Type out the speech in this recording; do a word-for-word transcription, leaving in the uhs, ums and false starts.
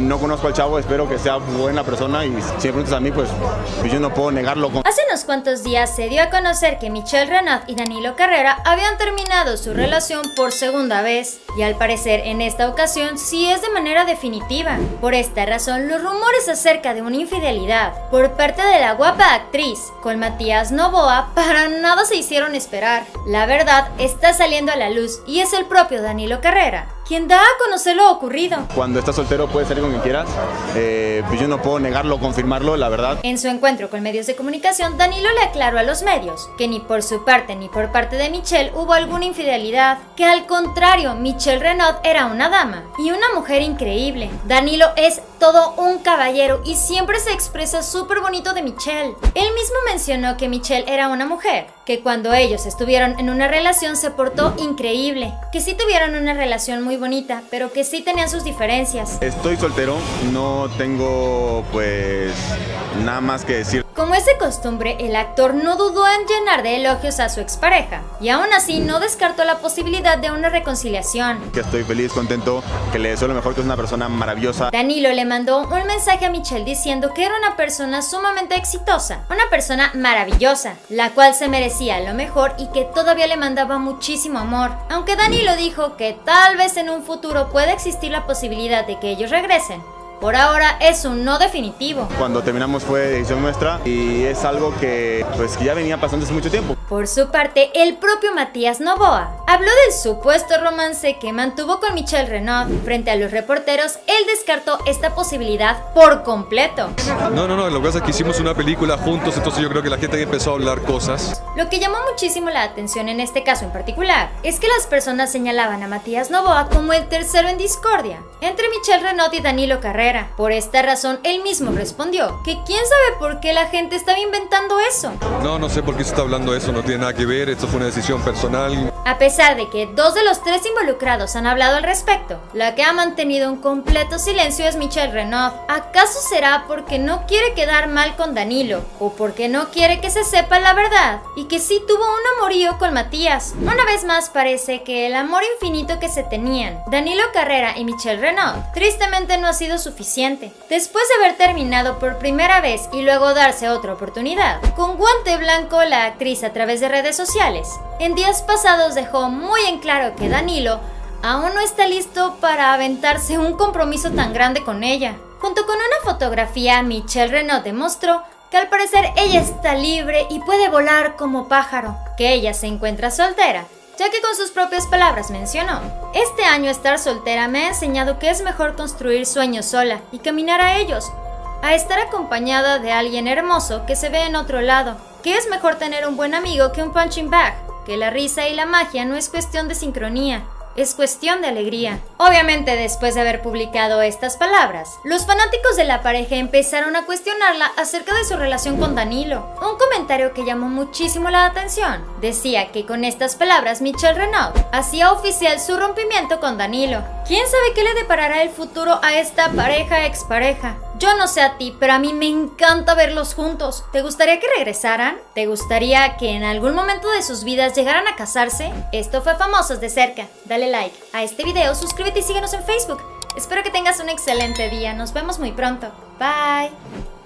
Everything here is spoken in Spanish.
no conozco al chavo, espero que sea buena persona y si me preguntas a mí, pues, pues yo no puedo negarlo. Hace unos cuantos días se dio a conocer que Michelle Renaud y Danilo Carrera habían terminado su relación por segunda vez y al parecer en esta ocasión sí es de manera definitiva. Por esta razón, los rumores acerca de una infidelidad por parte de la guapa actriz con Matías Novoa para nada se hicieron esperar. La verdad está saliendo a la luz y es el propio Danilo Carrera quien da a conocer lo ocurrido. Cuando estás soltero puedes salir con quien quieras, eh, pues yo no puedo negarlo o confirmarlo, la verdad. En su encuentro con medios de comunicación, Danilo le aclaró a los medios que ni por su parte ni por parte de Michelle hubo alguna infidelidad, que al contrario, Michelle Renaud era una dama y una mujer increíble. Danilo es todo un caballero y siempre se expresa súper bonito de Michelle. Él mismo mencionó que Michelle era una mujer, que cuando ellos estuvieron en una relación se portó increíble, que sí tuvieron una relación muy bonita, pero que sí tenían sus diferencias. Estoy soltero, no tengo pues nada más que decir. Como es de costumbre, el actor no dudó en llenar de elogios a su expareja y aún así no descartó la posibilidad de una reconciliación. Que estoy feliz, contento, que le deseo lo mejor, que es una persona maravillosa. Danilo le mandó un mensaje a Michelle diciendo que era una persona sumamente exitosa, una persona maravillosa, la cual se merecía lo mejor y que todavía le mandaba muchísimo amor. Aunque Danilo dijo que tal vez en un futuro pueda existir la posibilidad de que ellos regresen, por ahora es un no definitivo. Cuando terminamos fue decisión nuestra y es algo que pues que ya venía pasando hace mucho tiempo. Por su parte, el propio Matías Novoa habló del supuesto romance que mantuvo con Michelle Renaud. Frente a los reporteros, él descartó esta posibilidad por completo. No, no, no, lo que pasa es que hicimos una película juntos, entonces yo creo que la gente empezó a hablar cosas. Lo que llamó muchísimo la atención en este caso en particular es que las personas señalaban a Matías Novoa como el tercero en discordia entre Michelle Renaud y Danilo Carrera. Por esta razón, él mismo respondió que quién sabe por qué la gente estaba inventando eso. No, no sé por qué se está hablando eso, no tiene nada que ver, esto fue una decisión personal. A pesar de que dos de los tres involucrados han hablado al respecto, la que ha mantenido un completo silencio es Michelle Renaud. ¿Acaso será porque no quiere quedar mal con Danilo o porque no quiere que se sepa la verdad y que sí tuvo un amorío con Matías? Una vez más parece que el amor infinito que se tenían Danilo Carrera y Michelle Renaud tristemente no ha sido suficiente. Después de haber terminado por primera vez y luego darse otra oportunidad, con guante blanco la actriz a través de redes sociales, en días pasados dejó muy en claro que Danilo aún no está listo para aventarse un compromiso tan grande con ella. Junto con una fotografía, Michelle Renaud demostró que al parecer ella está libre y puede volar como pájaro, que ella se encuentra soltera, ya que con sus propias palabras mencionó: este año estar soltera me ha enseñado que es mejor construir sueños sola y caminar a ellos, a estar acompañada de alguien hermoso que se ve en otro lado, que es mejor tener un buen amigo que un punching bag, que la risa y la magia no es cuestión de sincronía, es cuestión de alegría. Obviamente, después de haber publicado estas palabras, los fanáticos de la pareja empezaron a cuestionarla acerca de su relación con Danilo. Un comentario que llamó muchísimo la atención decía que con estas palabras Michelle Renaud hacía oficial su rompimiento con Danilo. ¿Quién sabe qué le deparará el futuro a esta pareja expareja? Yo no sé a ti, pero a mí me encanta verlos juntos. ¿Te gustaría que regresaran? ¿Te gustaría que en algún momento de sus vidas llegaran a casarse? Esto fue Famosos de Cerca. Dale like a este video, suscríbete y síguenos en Facebook. Espero que tengas un excelente día. Nos vemos muy pronto. Bye.